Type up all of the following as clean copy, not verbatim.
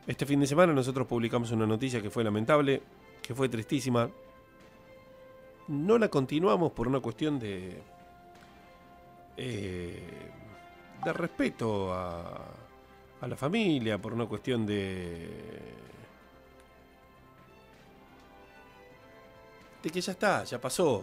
Este fin de semana nosotros publicamos una noticia que fue lamentable, que fue tristísima. No la continuamos por una cuestión de respeto a la familia, por una cuestión de que ya está, ya pasó.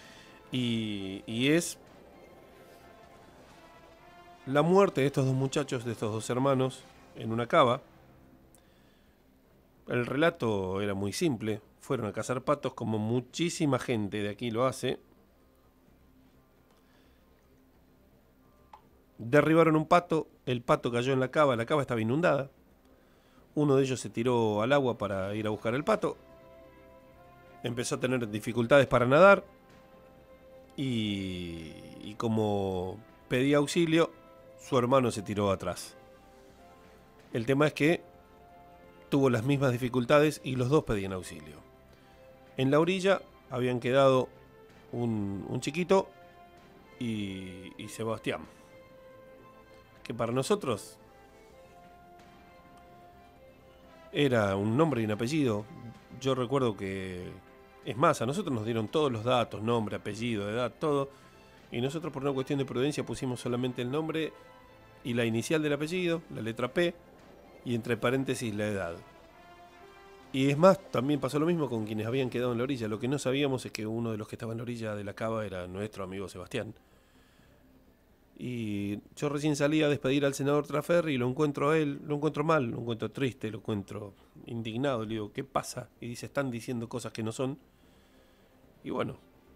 Y es la muerte de estos dos muchachos, de estos dos hermanos, en una cava. El relato era muy simple. Fueron a cazar patos como muchísima gente de aquí lo hace. Derribaron un pato, el pato cayó en la cava estaba inundada. Uno de ellos se tiró al agua para ir a buscar el pato. Empezó a tener dificultades para nadar. Y como pedía auxilio, su hermano se tiró atrás. El tema es que tuvo las mismas dificultades y los dos pedían auxilio. En la orilla habían quedado un chiquito y Sebastián, que para nosotros era un nombre y un apellido. Yo recuerdo que, es más, a nosotros nos dieron todos los datos, nombre, apellido, edad, todo, y nosotros por una cuestión de prudencia pusimos solamente el nombre y la inicial del apellido, la letra P, y entre paréntesis la edad. Y es más, también pasó lo mismo con quienes habían quedado en la orilla. Lo que no sabíamos es que uno de los que estaba en la orilla de la cava era nuestro amigo Sebastián. Y yo recién salí a despedir al senador Traferri y lo encuentro a él, lo encuentro mal, lo encuentro triste, lo encuentro indignado. Le digo, ¿qué pasa? Y dice, están diciendo cosas que no son. Y bueno,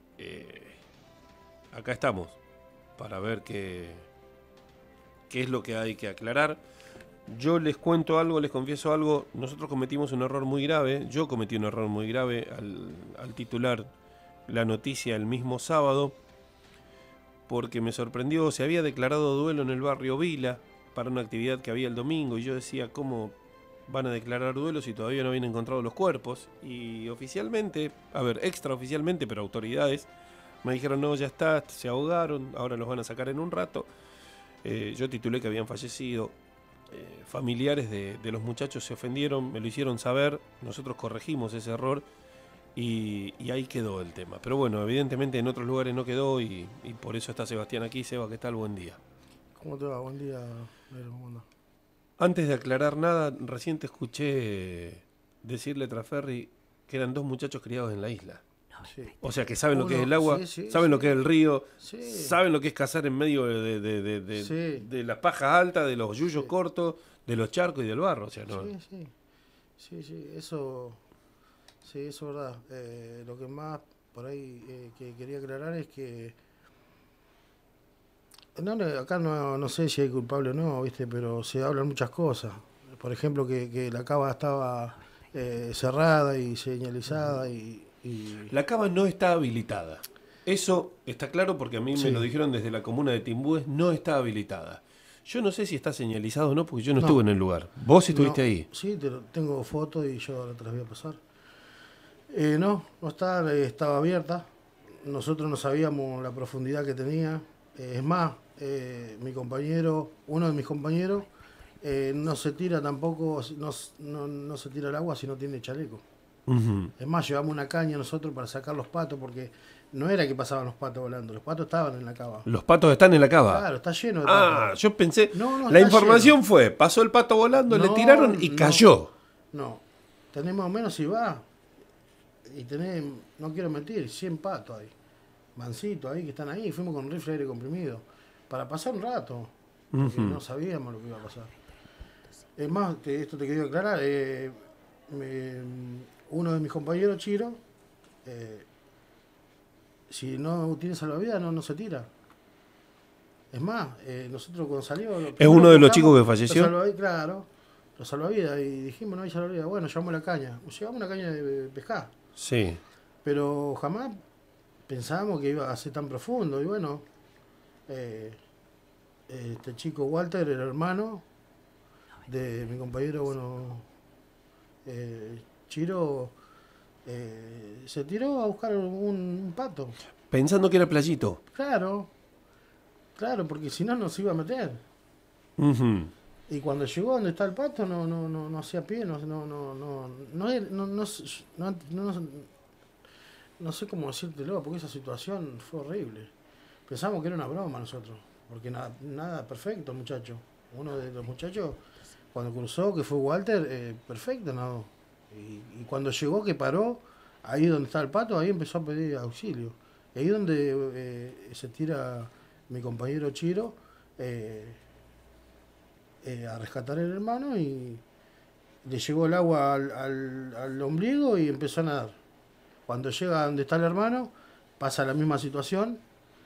acá estamos para ver qué es lo que hay que aclarar. Yo les cuento algo, les confieso algo. Nosotros cometimos un error muy grave. Yo cometí un error muy grave al titular la noticia el mismo sábado, porque me sorprendió. Se había declarado duelo en el barrio Vila para una actividad que había el domingo, y yo decía, ¿cómo van a declarar duelo si todavía no habían encontrado los cuerpos? Y oficialmente, extraoficialmente, pero autoridades me dijeron, no, ya está, se ahogaron, ahora los van a sacar en un rato. Yo titulé que habían fallecido. Familiares de los muchachos se ofendieron, me lo hicieron saber, nosotros corregimos ese error y ahí quedó el tema. Pero bueno, evidentemente en otros lugares no quedó y por eso está Sebastián aquí. Seba, ¿qué tal? Buen día. ¿Cómo te va? Buen día, Pedro. ¿Cómo andás? Antes de aclarar nada, recién te escuché decirle a Traferri que eran dos muchachos criados en la isla. Sí. O sea, que saben lo que es el agua, saben lo que es el río, saben lo que es cazar en medio de las pajas altas, de los yuyos cortos, de los charcos y del barro. O sea, no. Sí, eso es verdad. Lo que más por ahí que quería aclarar es que acá no sé si hay culpable o no, ¿viste? Pero se hablan muchas cosas. Por ejemplo, que la cava estaba cerrada y señalizada y La cava no está habilitada. Eso está claro porque a mí me lo dijeron desde la comuna de Timbúes, no está habilitada. Yo no sé si está señalizado o no, porque yo no estuve en el lugar. ¿Vos estuviste ahí? Sí, tengo fotos y yo ahora te las voy a pasar. No está, estaba abierta. Nosotros no sabíamos la profundidad que tenía. Es más, uno de mis compañeros, no se tira tampoco, no se tira al agua si no tiene chaleco. Uh-huh. Es más, llevamos una caña nosotros para sacar los patos, porque no era que pasaban los patos volando, los patos estaban en la cava. ¿Los patos están en la cava? Claro, está lleno de patos. Ah, yo pensé, la información fue, pasó el pato volando, le tiraron y cayó. No, tenés más o menos, si va, y tenés, no quiero mentir, 100 patos ahí, mancitos ahí, que están ahí. Fuimos con rifle de aire comprimido, para pasar un rato, porque no sabíamos lo que iba a pasar. Es más, esto te quería aclarar, uno de mis compañeros, Chiro, si no tiene salvavidas no se tira. Es más, nosotros cuando salió... ¿Es uno de los chicos que falleció? Claro, los salvavidas, y dijimos, no hay salvavidas, bueno, llevamos la caña. Llevamos una caña de pescar. Sí. Pero jamás pensábamos que iba a ser tan profundo. Y bueno, este chico Walter, el hermano de mi compañero, bueno, Chiro, se tiró a buscar un pato. Pensando que era playito. Claro, porque si no nos iba a meter. Uh-huh. Y cuando llegó donde está el pato, no hacía pie, no sé cómo decírtelo, porque esa situación fue horrible. Pensamos que era una broma nosotros, porque nada perfecto, muchacho. Uno de los muchachos, cuando cruzó, que fue Walter, perfecto nadó. Y cuando llegó, que paró, ahí donde está el pato, ahí empezó a pedir auxilio. Y ahí donde se tira mi compañero Chiro a rescatar el hermano y le llegó el agua al ombligo y empezó a nadar. Cuando llega donde está el hermano, pasa la misma situación.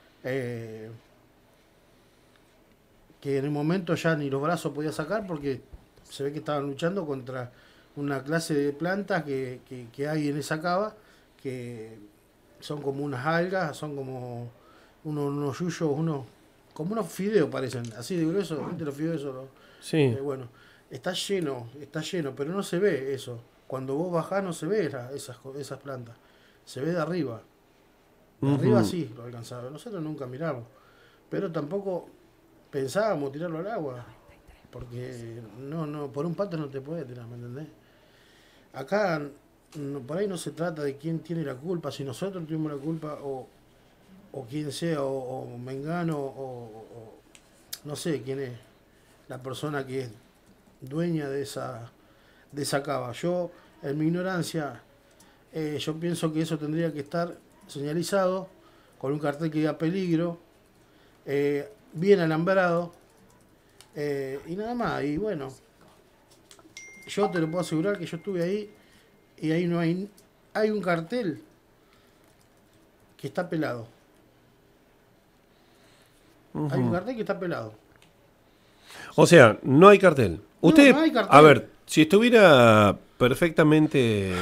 Que en el momento ya ni los brazos podía sacar porque se ve que estaban luchando contra una clase de plantas que hay en esa cava, que son como unas algas, son como unos yuyos, como unos fideos parecen, así de grueso, ¿viste los fideos esos? Sí. Bueno, está lleno, pero no se ve eso. Cuando vos bajás no se ve esas plantas, se ve de arriba. De arriba sí lo alcanzaba, nosotros nunca miramos, pero tampoco pensábamos tirarlo al agua, porque por un pato no te puede tirar, ¿me entendés? Acá por ahí no se trata de quién tiene la culpa, si nosotros tuvimos la culpa o quien sea, o Mengano, o no sé quién es la persona que es dueña de esa cava. Yo, en mi ignorancia, yo pienso que eso tendría que estar señalizado con un cartel que diga peligro, bien alambrado, y nada más. Y bueno, yo te lo puedo asegurar que yo estuve ahí y ahí no hay un cartel que está pelado. Hay un cartel que está pelado. O sea, no hay cartel. Usted, no hay cartel. A ver, si estuviera perfectamente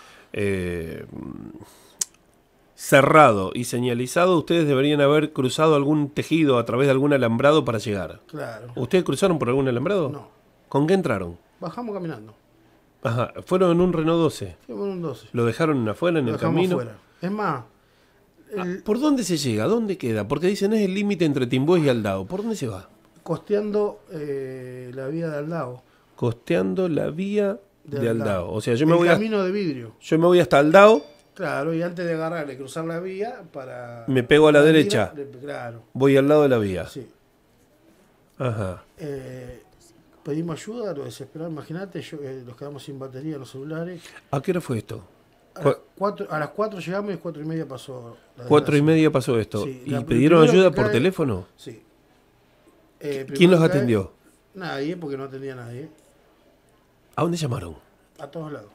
cerrado y señalizado, ustedes deberían haber cruzado algún tejido a través de algún alambrado para llegar. Claro. ¿Ustedes cruzaron por algún alambrado? No. ¿Con qué entraron? Bajamos caminando. Ajá, fueron en un Renault 12. Fuimos en un 12. ¿Lo dejaron afuera en el camino? Afuera. Es más, ¿por dónde se llega? ¿Dónde queda? Porque dicen es el límite entre Timbués y Aldao. ¿Por dónde se va? costeando la vía de Aldao. Costeando la vía de Aldao. O sea, yo me el voy camino de vidrio. Yo me voy hasta Aldao. Claro, y antes de agarrar y cruzar la vía para... Me pego a la derecha. Claro. Voy al lado de la vía. Sí. Ajá. Pedimos ayuda, lo desesperamos. Imagínate, nos quedamos sin batería en los celulares. ¿A qué hora fue esto? A las 4 llegamos y 4:30 pasó. 4:30 pasó esto. Sí, ¿Y pidieron ayuda por teléfono? Sí. ¿Quién los atendió? Nadie, porque no atendía a nadie. ¿A dónde llamaron? A todos lados.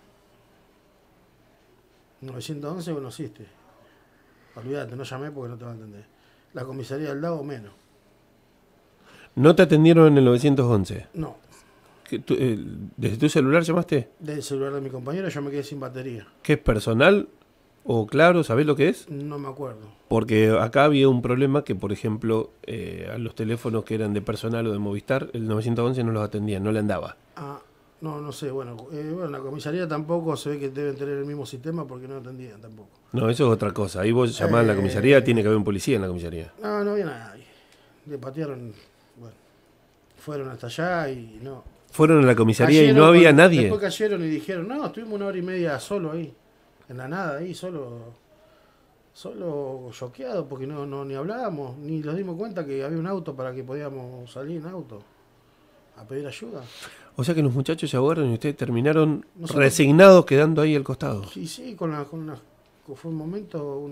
911 no existe. Olvídate, no llamé porque no te va a entender. La comisaría del Lago menos. ¿No te atendieron en el 911? No. ¿Desde tu celular llamaste? Desde el celular de mi compañero yo me quedé sin batería. ¿Qué es personal? ¿O claro? ¿Sabés lo que es? No me acuerdo. Porque acá había un problema que, por ejemplo, a los teléfonos que eran de personal o de Movistar, el 911 no los atendían, no le andaba. No sé. Bueno, la comisaría tampoco se ve que deben tener el mismo sistema porque no atendían tampoco. No, eso es otra cosa. Ahí vos llamás a la comisaría, tiene que haber un policía en la comisaría. No había nadie. Le patearon, bueno, fueron hasta allá y no. Fueron a la comisaría y no había nadie. Después cayeron y dijeron, no, estuvimos 1 hora y media solo ahí, en la nada, ahí, solo choqueado porque no ni hablábamos, ni nos dimos cuenta que había un auto para que podíamos salir en auto a pedir ayuda. O sea que los muchachos se ahogaron y ustedes terminaron resignados quedando ahí al costado. Sí, fue un momento,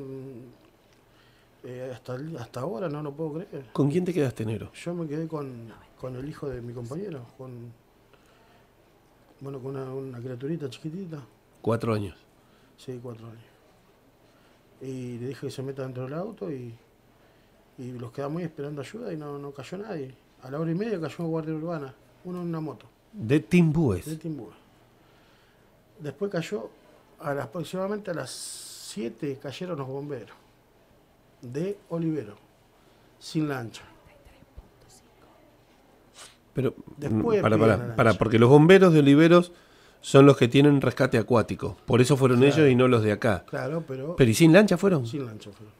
hasta ahora no lo puedo creer. ¿Con quién te quedaste, Nero? Yo me quedé con el hijo de mi compañero, con una criaturita chiquitita. 4 años. Sí, 4 años. Y le dije que se meta dentro del auto y los quedamos ahí esperando ayuda y no cayó nadie. A la 1:30 cayó una guardia urbana, uno en una moto. De Timbúes. De Timbúes. Después cayó, aproximadamente a las 7 cayeron los bomberos. De Olivero. Sin lancha. Pero, después porque los bomberos de Oliveros son los que tienen rescate acuático. Por eso fueron ellos y no los de acá. Claro, pero ¿y sin lancha fueron? Sin lancha fueron.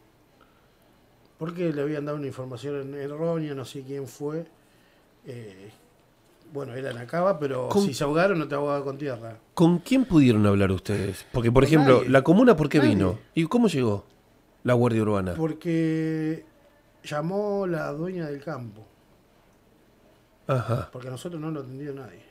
Porque le habían dado una información errónea, no sé quién fue. Bueno, era en Acaba, pero Con- si se ahogaron no te ahogaba con tierra. ¿Con quién pudieron hablar ustedes? Porque, por Con ejemplo, nadie. ¿la comuna por qué Nadie. vino? ¿Y cómo llegó la Guardia Urbana? Porque llamó la dueña del campo, Ajá. porque a nosotros no lo atendió nadie.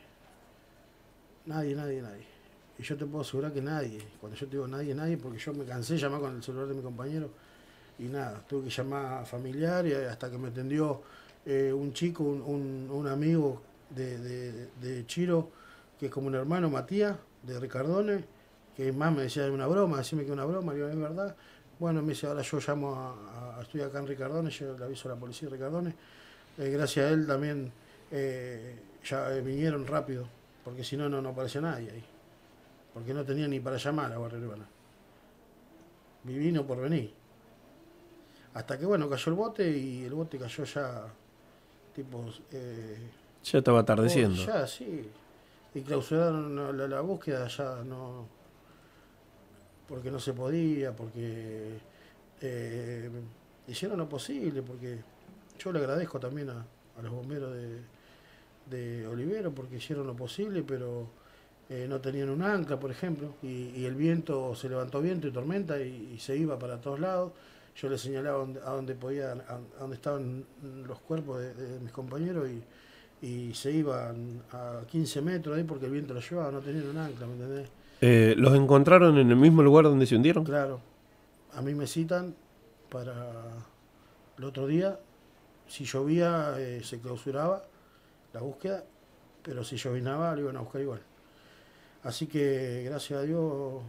Nadie. Y yo te puedo asegurar que nadie. Cuando yo te digo nadie, porque yo me cansé de llamar con el celular de mi compañero y nada, tuve que llamar a familiares hasta que me atendió un chico, un amigo de Chiro, que es como un hermano, Matías, de Ricardone, que más me decía de una broma, decime que es una broma, digo, es verdad. Bueno, me dice, ahora yo llamo estoy acá en Ricardone, yo le aviso a la policía de Ricardone. Gracias a él también ya vinieron rápido, porque si no, no aparecía nadie ahí. Porque no tenía ni para llamar a la Guardia Urbana. Vivino por venir. Hasta que bueno, cayó el bote y el bote cayó ya, tipo... Ya estaba atardeciendo. ya, sí. Y clausuraron la búsqueda ya no... Porque no se podía, porque hicieron lo posible, porque yo le agradezco también a los bomberos de Olivero, porque hicieron lo posible, pero no tenían un ancla, por ejemplo, y el viento, se levantó viento y tormenta y se iba para todos lados. Yo le señalaba a dónde podía, a dónde estaban los cuerpos de mis compañeros y se iban a 15 metros ahí porque el viento los llevaba, no tenían un ancla, ¿me entendés? ¿Los encontraron en el mismo lugar donde se hundieron? Claro, a mí me citan para el otro día, si llovía se clausuraba la búsqueda, pero si llovinaba lo iban a buscar igual. Así que gracias a Dios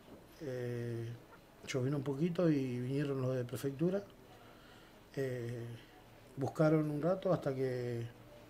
llovinó un poquito y vinieron los de prefectura, buscaron un rato hasta que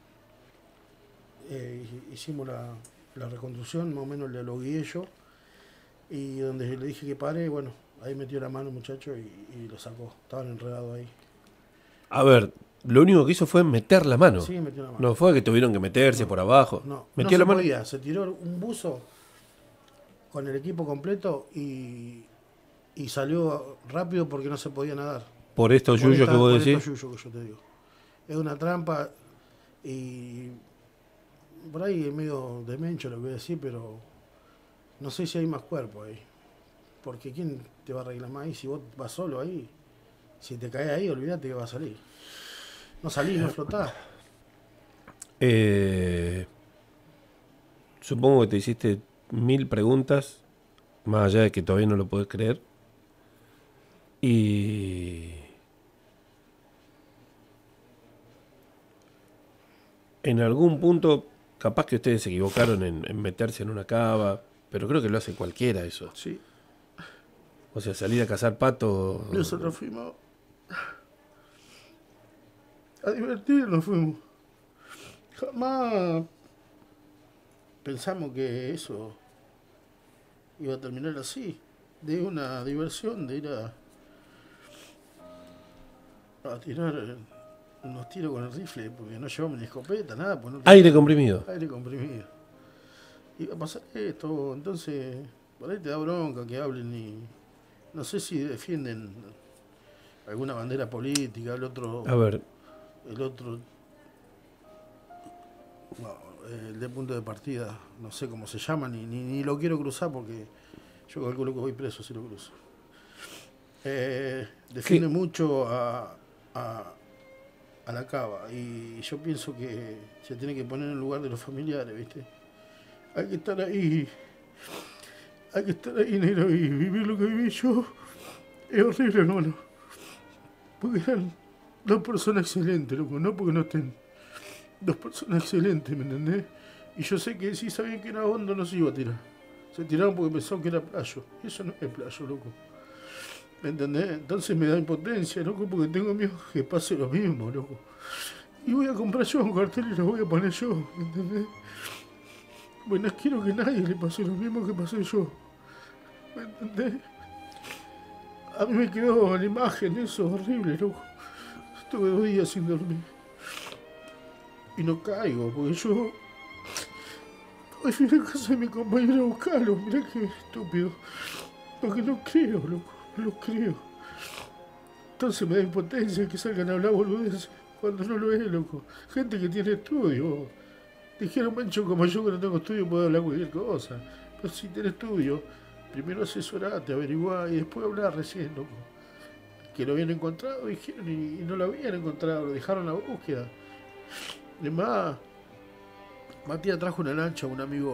hicimos la reconstrucción, más o menos lo guié yo, y donde le dije que pare, bueno, ahí metió la mano el muchacho y lo sacó, estaban enredados ahí. A ver, lo único que hizo fue meter la mano. Sí, metió la mano. No fue que tuvieron que meterse por abajo. No, Metió no la se mano. podía, se tiró un buzo con el equipo completo y salió rápido porque no se podía nadar. Por estos yuyos que vos decís. Por estos yuyos que yo te digo. Es una trampa y por ahí es medio demencho lo que voy a decir, pero no sé si hay más cuerpo ahí. Porque ¿quién te va a reclamar ahí? Si vos vas solo ahí, si te caes ahí, olvídate que va a salir. No salís, no flotás. Supongo que te hiciste 1000 preguntas, más allá de que todavía no lo podés creer. Y en algún punto, capaz que ustedes se equivocaron en meterse en una cava, pero creo que lo hace cualquiera eso. Sí. O sea, salir a cazar pato. Nosotros fuimos a divertirnos, fuimos. Jamás pensamos que eso iba a terminar así, de una diversión, de ir a tirar unos tiros con el rifle, porque no llevamos ni escopeta, nada. Pues no Aire comprimido. aire comprimido. Iba a pasar esto, entonces por ahí te da bronca que hablen y no sé si defienden alguna bandera política, el otro, A ver, no, el de punto de partida, no sé cómo se llama, ni lo quiero cruzar porque yo calculo que voy preso si lo cruzo. Defiende mucho a la cava y yo pienso que se tiene que poner en el lugar de los familiares, ¿viste? Hay que estar ahí, negro, y vivir lo que viví yo es horrible, hermano. Porque eran dos personas excelentes, loco, no porque no estén. Dos personas excelentes, ¿me entendés? Y yo sé que si sabían que era hondo no se iba a tirar. Se tiraron porque pensaban que era playo. Y eso no es playo, loco. ¿Me entendés? Entonces me da impotencia, loco, porque tengo miedo que pase lo mismo, loco. Y voy a comprar yo un cartel y lo voy a poner yo, ¿me entendés? Bueno, no quiero que nadie le pase lo mismo que pasé yo. ¿Me entendés? A mí me quedó la imagen, eso horrible, loco. Estuve 2 días sin dormir. Y no caigo, porque yo... Hoy fui a la casa de mi compañero a buscarlo, mirá que estúpido. Porque no creo, loco, no lo creo. Entonces me da impotencia que salgan a hablar boludeces cuando no lo es, loco. Gente que tiene estudio. Dijeron, Mencho, como yo que no tengo estudio puedo hablar cualquier cosa. Pero si tenés estudio, primero asesorate, averiguá y después hablar recién, loco. Que lo habían encontrado, dijeron, y no lo habían encontrado, lo dejaron la búsqueda. Además, Matías trajo una lancha, un amigo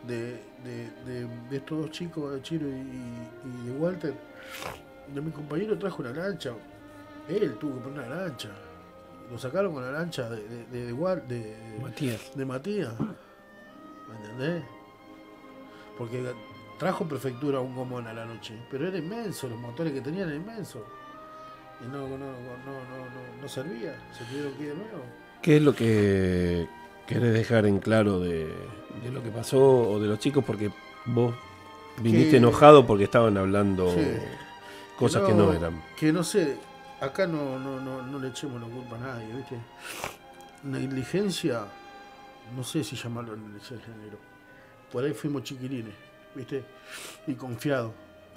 de estos dos chicos, de Chiro y de Walter. De mi compañero trajo una lancha. Él tuvo que poner una lancha. Lo sacaron con la lancha Matías. de Matías. ¿Me entendés? Porque trajo prefectura un gomón a la noche. Pero era inmenso, los motores que tenían eran inmensos. Y no servía. Se tuvieron que ir de nuevo. ¿Qué es lo que querés dejar en claro de lo que pasó o de los chicos? Porque vos viniste enojado porque estaban hablando cosas que no eran. Que no sé, acá no le echemos la culpa a nadie, ¿viste? Negligencia, no sé si llamarlo negligencia, negro. Por ahí fuimos chiquilines, ¿viste? Y confiados.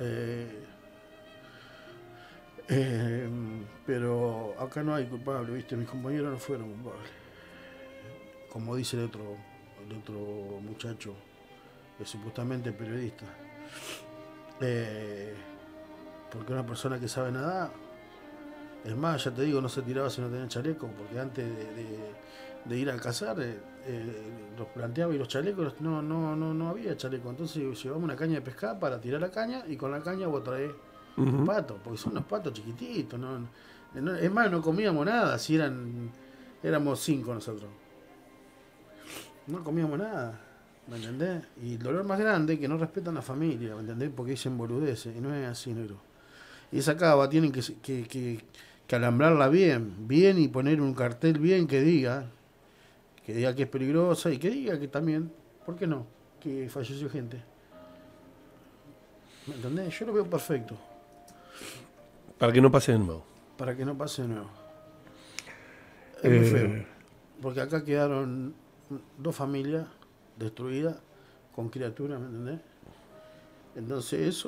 Pero acá no hay culpable, ¿viste? Mis compañeros no fueron culpables. Como dice el otro muchacho, que supuestamente es periodista. Porque una persona que sabe nadar, es más, ya te digo, no se tiraba si no tenía chaleco, porque antes de ir a cazar, los planteaba y los chalecos, no había chaleco. Entonces llevamos una caña de pescar para tirar la caña y con la caña vos traés un pato, porque son unos patos chiquititos. Es más, no comíamos nada, si éramos 5 nosotros. No comíamos nada, ¿me entendés? Y el dolor más grande es que no respetan a la familia, ¿me entendés? Porque dicen boludeces, y no es así, negro. Y esa cava tienen que alambrarla bien y poner un cartel bien que diga que es peligrosa y que diga que también, ¿por qué no? Que falleció gente. ¿Me entendés? Yo lo veo perfecto. Para que no pase de nuevo. Para que no pase de nuevo. Es muy feo. Porque acá quedaron 2 familias destruidas con criaturas, ¿me entendés? Entonces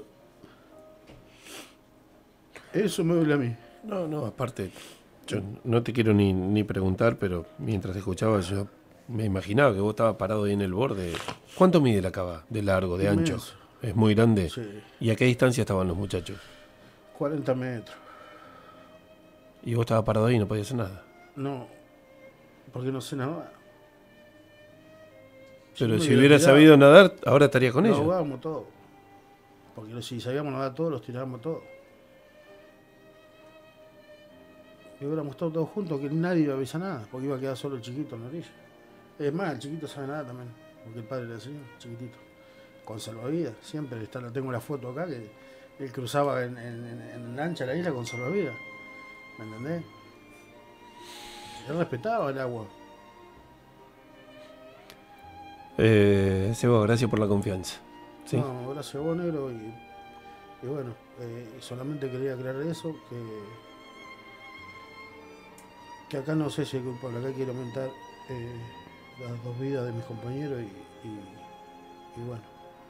eso me duele a mí. No, aparte, yo no te quiero ni preguntar, pero mientras escuchaba yo me imaginaba que vos estabas parado ahí en el borde. ¿Cuánto mide la cava? ¿De largo, de ancho? ¿Es muy grande? Sí. ¿Y a qué distancia estaban los muchachos? 40 metros. ¿Y vos estabas parado ahí y no podías hacer nada? No, porque no sé nadar. Pero si hubieras sabido nadar, ahora estaría con ellos. Nos ahogábamos todos. Porque si sabíamos nadar todos, los tirábamos todos. Y hubiéramos estado todos juntos, que nadie iba a avisar nada, porque iba a quedar solo el chiquito en la orilla. Es más, el chiquito sabe nadar también, porque el padre le enseñó, chiquitito. Con salvavidas, siempre tengo la foto acá, que él cruzaba en lancha la isla con salvavidas. ¿Me entendés? Él respetaba el agua. Seba, gracias por la confianza. ¿Sí? No, gracias a vos, negro, y bueno, solamente quería aclarar eso, que acá no sé si hay culpable, acá quiero aumentar las 2 vidas de mis compañeros y bueno.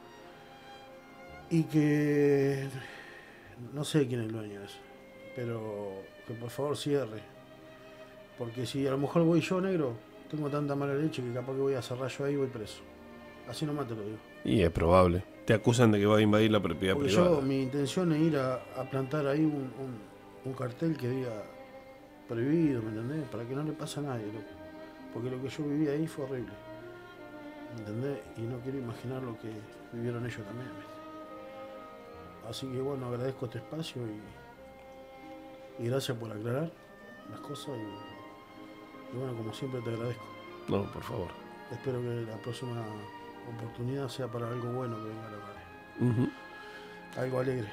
Y que no sé quién es el dueño de eso, pero que por favor cierre. Porque si a lo mejor voy yo, negro, tengo tanta mala leche que capaz que voy a cerrar yo ahí y voy preso. Así nomás te lo digo. Y es probable. Te acusan de que vas a invadir la propiedad porque privada. Mi intención es ir a plantar ahí un cartel que diga prohibido, ¿me entendés? Para que no le pase a nadie, loco. Porque lo que yo viví ahí fue horrible. ¿Me entendés? Y no quiero imaginar lo que vivieron ellos también, ¿viste? Así que bueno, agradezco este espacio y gracias por aclarar las cosas y bueno, como siempre te agradezco. No, por favor. Espero que la próxima oportunidad sea para algo bueno que venga a la radio. Algo alegre.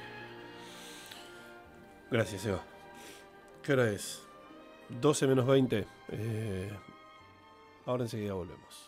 Gracias, Eva. ¿Qué hora es? 12 menos 20. Ahora enseguida volvemos.